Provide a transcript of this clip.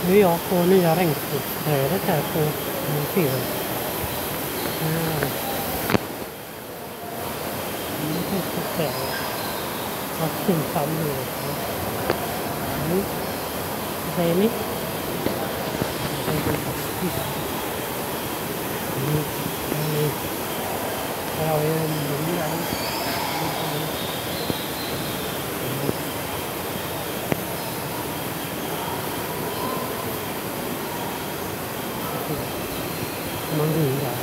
Nu är jag på nya regnskogsträdet här på museum. Vad fint han är. Vad säger ni? Här har vi en lugn här. Man går in där.